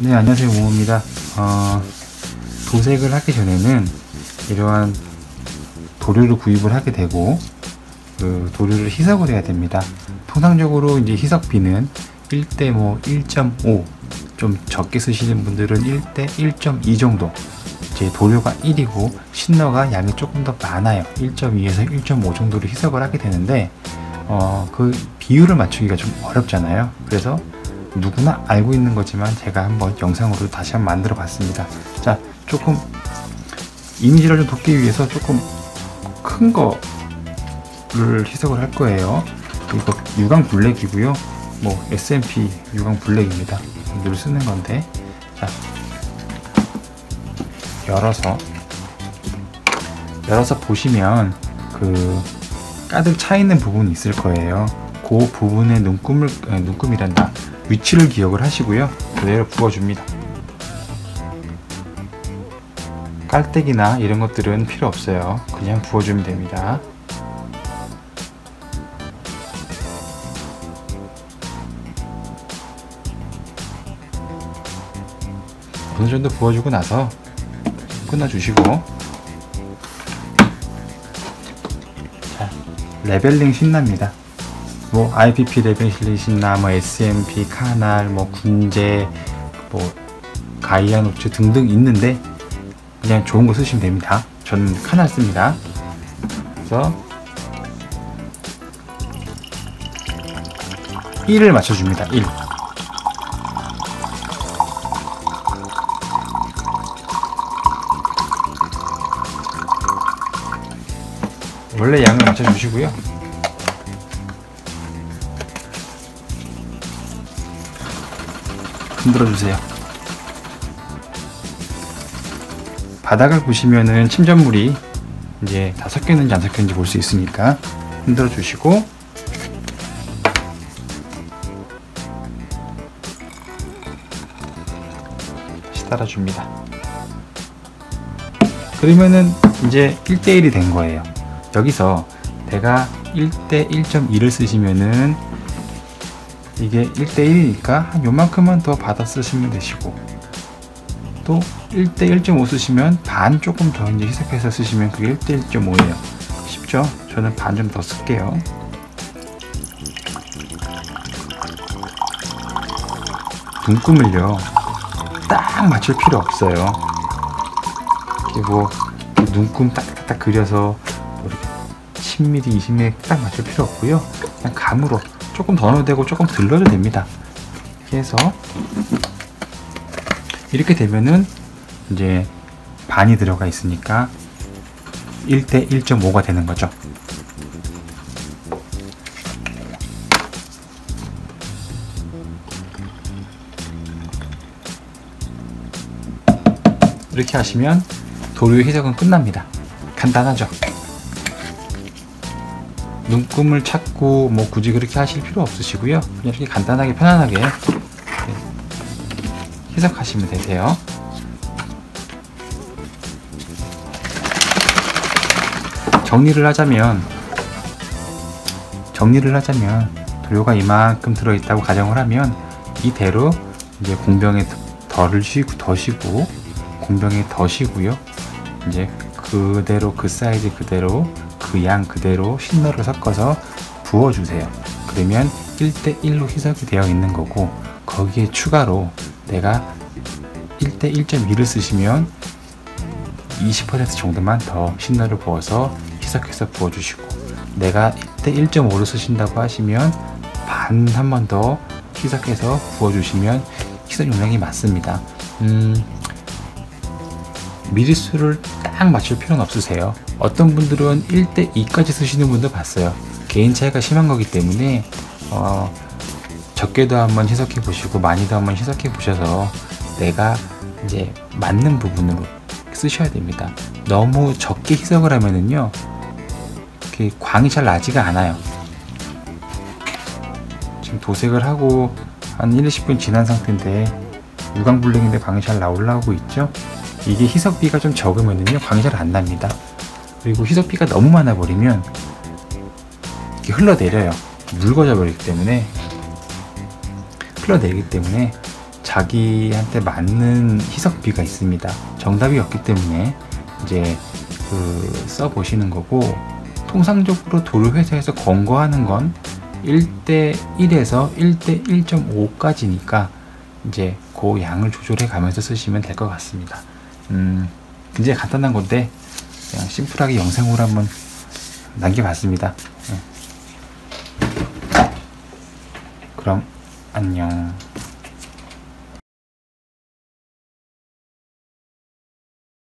네, 안녕하세요. 모모입니다. 도색을 하기 전에는 이러한 도료를 구입을 하게 되고 그 도료를 희석을 해야 됩니다. 통상적으로 이제 희석비는 1대 1.5, 좀 적게 쓰시는 분들은 1대 1.2 정도. 이제 도료가 1이고 신너가 양이 조금 더 많아요. 1.2에서 1.5 정도로 희석을 하게 되는데 그 비율을 맞추기가 좀 어렵잖아요. 그래서 누구나 알고 있는 거지만 제가 한번 영상으로 다시 한번 만들어 봤습니다. 자, 조금 이미지를 좀 돕기 위해서 조금 큰 거를 희석을 할 거예요. 이거 유광 블랙이고요. S&P 유광 블랙입니다. 늘 쓰는 건데, 자, 열어서 보시면 그 가득 차 있는 부분이 있을 거예요. 그 부분에 눈금이란다. 위치를 기억을 하시고요. 그대로 부어줍니다. 깔때기나 이런 것들은 필요 없어요. 그냥 부어주면 됩니다. 어느 정도 부어주고 나서 끊어주시고, 자, 레벨링 신납니다. IPP 레벨링 신나, S&P, 카날, 군제, 가이아노츠 등등 있는데 그냥 좋은 거 쓰시면 됩니다. 저는 카날 씁니다. 그래서 1을 맞춰줍니다. 1. 원래 양을 맞춰주시고요. 흔들어주세요. 바닥을 보시면은 침전물이 이제 다 섞였는지 안 섞였는지 볼 수 있으니까 흔들어 주시고, 다시 따라줍니다. 그러면은 이제 1대1이 된 거예요. 여기서 내가 1대 1.2를 쓰시면은 이게 1대1이니까 한 요만큼만 더 받아 쓰시면 되시고, 또 1대 1.5 쓰시면 반 조금 더 이제 희석해서 쓰시면 그게 1대 1.5예요. 쉽죠? 저는 반 좀 더 쓸게요. 눈금을요, 딱 맞출 필요 없어요. 이렇게 눈금 딱딱딱 그려서 이렇게 10mm, 20mm 딱 맞출 필요 없고요. 그냥 감으로 조금 더 넣어도 되고 조금 덜 넣어도 됩니다. 이렇게 해서 이렇게 되면은 이제 반이 들어가 있으니까 1대 1.5가 되는 거죠. 이렇게 하시면 도료 희석은 끝납니다. 간단하죠? 눈금을 찾고 굳이 그렇게 하실 필요 없으시고요. 그냥 이렇게 간단하게 편안하게 희석하시면 되세요. 정리를 하자면 도료가 이만큼 들어있다고 가정을 하면 이대로 이제 공병에 더시고 공병에 더시고요. 이제 그대로 그 사이즈 그대로 그 양 그대로 신너를 섞어서 부어주세요. 그러면 1대 1로 희석이 되어 있는 거고, 거기에 추가로 내가 1대 1.2를 쓰시면 20% 정도만 더 신너를 부어서 희석해서 부어주시고, 내가 1대 1.5를 쓰신다고 하시면 반 한 번 더 희석해서 부어주시면 희석 용량이 맞습니다. 미리수를 딱 맞출 필요는 없으세요. 어떤 분들은 1대 2까지 쓰시는 분도 봤어요. 개인 차이가 심한 거기 때문에 적게도 한번 희석해 보시고 많이도 한번 희석해 보셔서 내가 이제 맞는 부분으로 쓰셔야 됩니다. 너무 적게 희석을 하면은요, 광이 잘 나지가 않아요. 지금 도색을 하고 한 1-20분 지난 상태인데 유광 블랙인데 광이 잘 나오고 있죠. 이게 희석비가 좀 적으면은요, 광이 잘 안 납니다. 그리고 희석비가 너무 많아 버리면 이렇게 흘러내려요. 묽어져 버리기 때문에 자기한테 맞는 희석비가 있습니다. 정답이 없기 때문에 이제 써보시는 거고, 통상적으로 도료 회사에서 권고하는 건 1대1에서 1대1.5까지니까 이제 그 양을 조절해 가면서 쓰시면 될 것 같습니다. 굉장히 간단한 건데 그냥 심플하게 영상으로 한번 남겨봤습니다. 그럼 안녕.